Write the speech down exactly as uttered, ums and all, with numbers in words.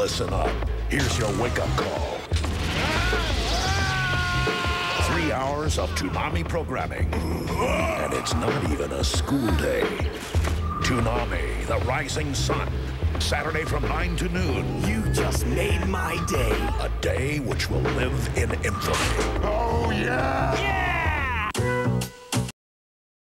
Listen up. Here's your wake-up call. Three hours of Toonami programming. And it's not even a school day. Toonami, the rising sun. Saturday from nine to noon. You just made my day. A day which will live in infamy. Oh, yeah! Yeah!